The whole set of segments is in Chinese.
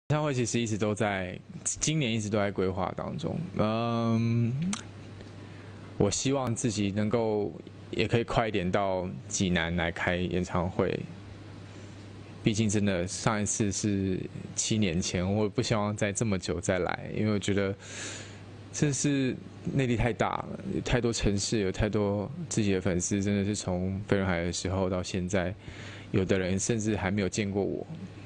演唱会其实一直都在，今年一直都在规划当中。我希望自己能够也可以快一点到济南来开演唱会。毕竟真的上一次是7年前，我不希望再这么久再来，因为我觉得这是内地太大了，有太多城市，有太多自己的粉丝，真的是从飞轮海的时候到现在，有的人甚至还没有见过我。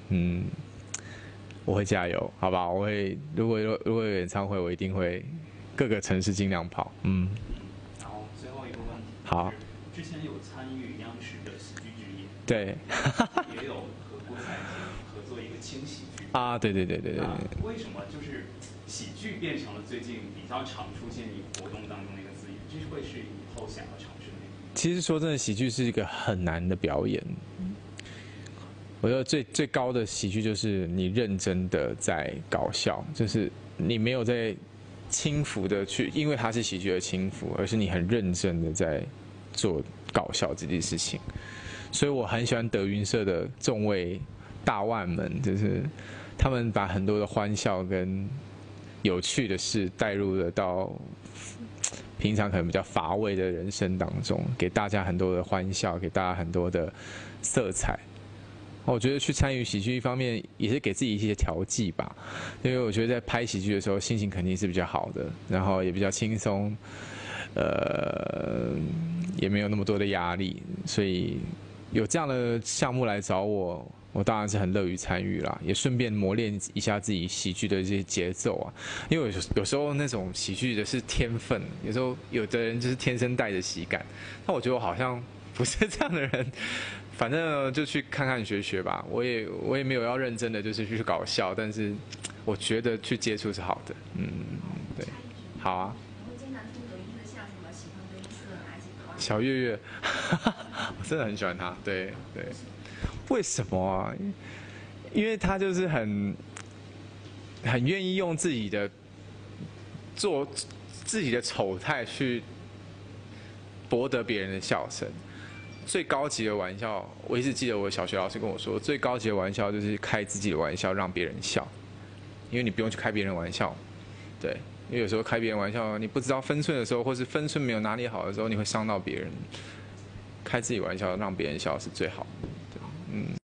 我会加油，好吧？我会，如果有演唱会，我一定会各个城市尽量跑。 然后最后一个问题， 好， 之前有参与央视的喜剧之夜， 对， 也有和郭采洁合作一个轻喜剧啊，对。 那为什么就是喜剧变成了最近比较常出现你活动当中的一个字眼？这会是以后想要尝试的那个？ 其实说真的，喜剧是一个很难的表演。我觉得最高的喜剧就是你认真的在搞笑，就是你没有在轻浮的去，因为它是喜剧而轻浮，而是你很认真的在做搞笑这件事情。所以我很喜欢德云社的众位大腕们，就是他们把很多的欢笑跟有趣的事带入了到平常可能比较乏味的人生当中，给大家很多的欢笑，给大家很多的色彩。我觉得去参与喜剧，一方面也是给自己一些调剂吧，因为我觉得在拍喜剧的时候，心情肯定是比较好的，然后也比较轻松，也没有那么多的压力，所以有这样的项目来找我，我当然是很乐于参与啦，也顺便磨练一下自己喜剧的这些节奏啊。因为有时候那种喜剧的是天分，有时候有的人就是天生带着喜感，但我觉得我好像不是这样的人。反正就去看看学学吧，我也没有要认真的就是去搞笑，但是我觉得去接触是好的，对，好啊。 我会经常听德云社像什么喜欢德云社的哪几个？ 小岳岳，我真的很喜欢他，对。为什么啊？因为他就是很愿意用自己的丑态去博得别人的笑声。最高级的玩笑，我一直记得我小学老师跟我说，最高级的玩笑就是开自己的玩笑让别人笑，因为你不用去开别人玩笑，对，因为有时候开别人玩笑，你不知道分寸的时候，或是分寸没有拿捏好的时候，你会伤到别人。开自己玩笑让别人笑是最好的，对。